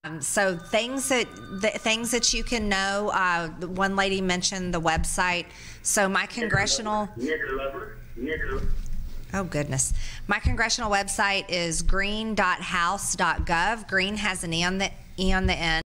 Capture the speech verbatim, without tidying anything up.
Um, so things that the, things that you can know. Uh, one lady mentioned the website. So my congressional. Oh goodness, my congressional website is greene dot house dot gov. Greene has an e on the e on the end.